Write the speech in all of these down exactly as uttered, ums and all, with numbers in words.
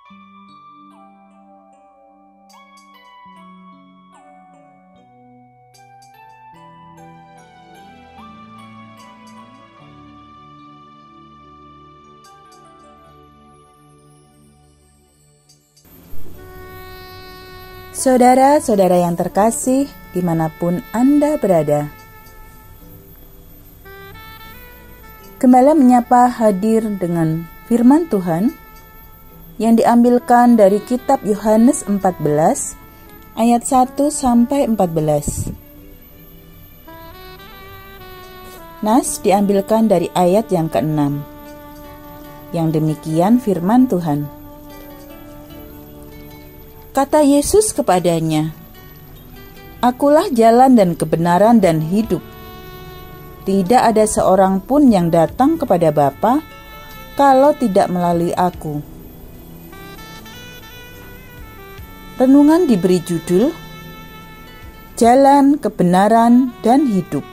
Saudara-saudara yang terkasih, dimanapun Anda berada, Gembala menyapa hadir dengan firman Tuhan yang diambilkan dari kitab Yohanes empat belas ayat satu sampai empat belas. Nas diambilkan dari ayat yang keenam. Yang demikian firman Tuhan. Kata Yesus kepadanya, "Akulah jalan dan kebenaran dan hidup. Tidak ada seorang pun yang datang kepada Bapa kalau tidak melalui Aku." Renungan diberi judul Jalan, Kebenaran, dan Hidup.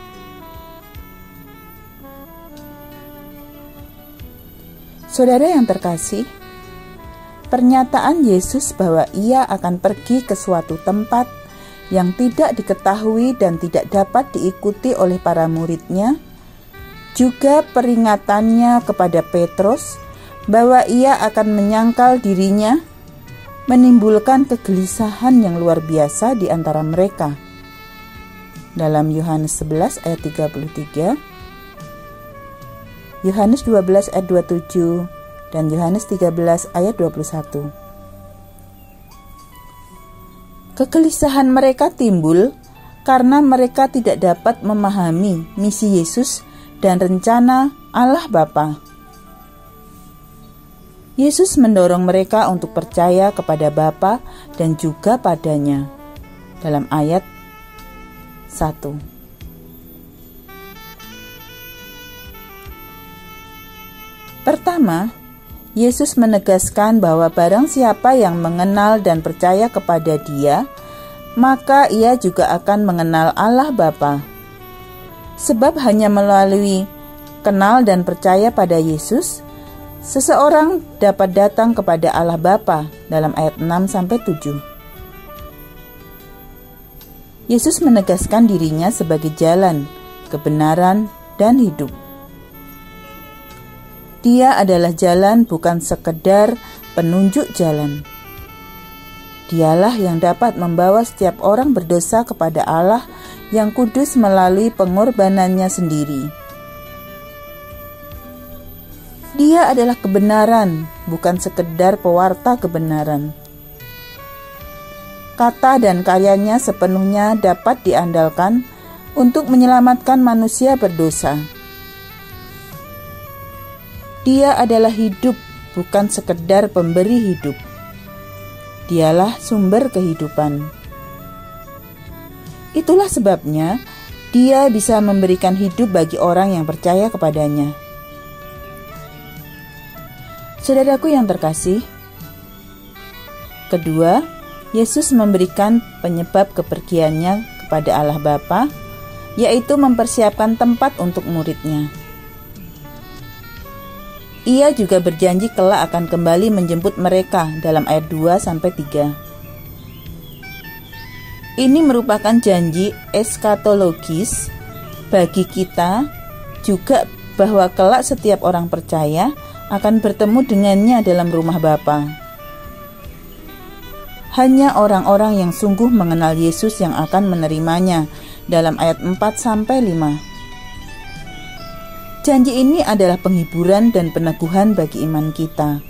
Saudara yang terkasih, pernyataan Yesus bahwa Ia akan pergi ke suatu tempat yang tidak diketahui dan tidak dapat diikuti oleh para murid-Nya, juga peringatannya kepada Petrus bahwa ia akan menyangkal dirinya, menimbulkan kegelisahan yang luar biasa di antara mereka. Dalam Yohanes sebelas ayat tiga puluh tiga, Yohanes dua belas ayat dua puluh tujuh, dan Yohanes tiga belas ayat dua puluh satu. Kegelisahan mereka timbul karena mereka tidak dapat memahami misi Yesus dan rencana Allah Bapa. Yesus mendorong mereka untuk percaya kepada Bapa dan juga padanya. Dalam ayat satu. Pertama, Yesus menegaskan bahwa barang siapa yang mengenal dan percaya kepada Dia, maka ia juga akan mengenal Allah Bapa. Sebab hanya melalui kenal dan percaya pada Yesus, seseorang dapat datang kepada Allah Bapa. Dalam ayat enam sampai tujuh. Yesus menegaskan dirinya sebagai jalan, kebenaran, dan hidup. Dia adalah jalan, bukan sekedar penunjuk jalan. Dialah yang dapat membawa setiap orang berdosa kepada Allah yang kudus melalui pengorbanannya sendiri. Dia adalah kebenaran, bukan sekedar pewarta kebenaran. Kata dan karyanya sepenuhnya dapat diandalkan untuk menyelamatkan manusia berdosa. Dia adalah hidup, bukan sekedar pemberi hidup. Dialah sumber kehidupan. Itulah sebabnya Dia bisa memberikan hidup bagi orang yang percaya kepadanya. Saudaraku yang terkasih, kedua, Yesus memberikan penyebab kepergiannya kepada Allah Bapa, yaitu mempersiapkan tempat untuk murid-Nya. Ia juga berjanji kelak akan kembali menjemput mereka dalam ayat dua sampai tiga. Ini merupakan janji eskatologis bagi kita juga bahwa kelak setiap orang percaya akan bertemu dengannya dalam rumah Bapa. Hanya orang-orang yang sungguh mengenal Yesus yang akan menerimanya dalam ayat empat sampai lima. Janji ini adalah penghiburan dan peneguhan bagi iman kita.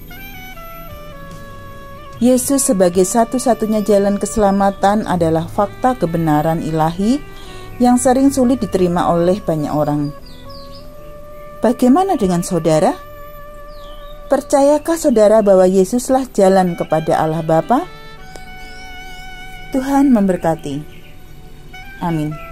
Yesus sebagai satu-satunya jalan keselamatan adalah fakta kebenaran ilahi yang sering sulit diterima oleh banyak orang. Bagaimana dengan saudara? Percayakah saudara bahwa Yesuslah jalan kepada Allah Bapa? Tuhan memberkati. Amin.